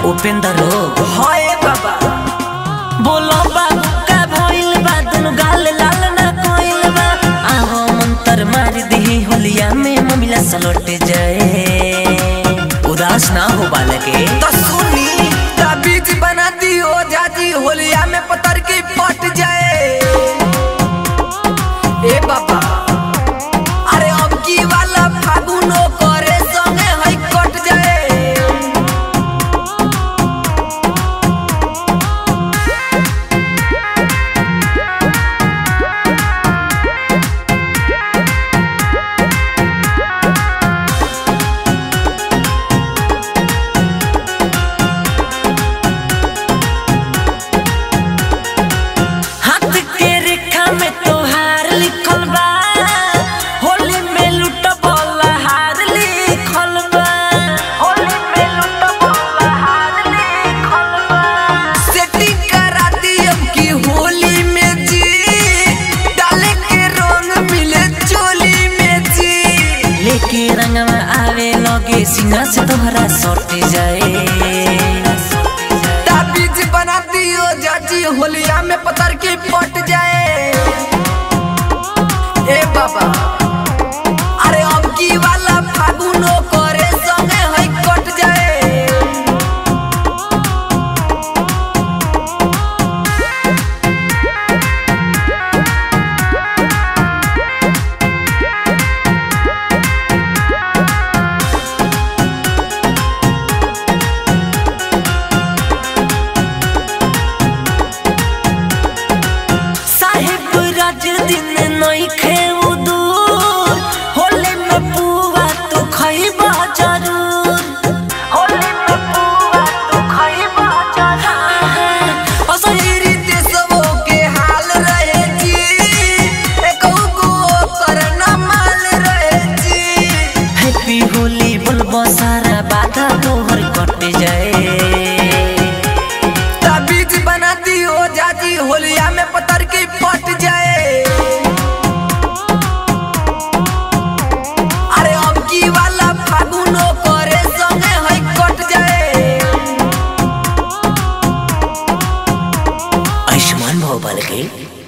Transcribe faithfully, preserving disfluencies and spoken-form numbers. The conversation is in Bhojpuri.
उपेंद्र हो हाय बाबा बोलो बाबू का भइल बा दुनु गाल लाल ना कोइल बा आहो मंतर मार दी होलिया में ममिला सलट जाए उदास ना हो बालके तो सुनी ताबीज बना दी हो जाती होलिया में पतर की पट जाए ए बाबा अरे अब की वाला फागुनो करे संगे है कट जाए सीना से तोहरा सट जाए ताबीज बना दियो जाजी होलिया में पतर की पट जाए ए बाबा अरे अब की वाला फागुनो करे संगे है कट जाए होली बोलबो सारा बाधा तोहर कट जाए ताबीज बना दी हो जाती होलिया में पतर की पट जाए अरे अब की वाला फागुनो करे संगे है कट जाए आयुष्मान भव बालके।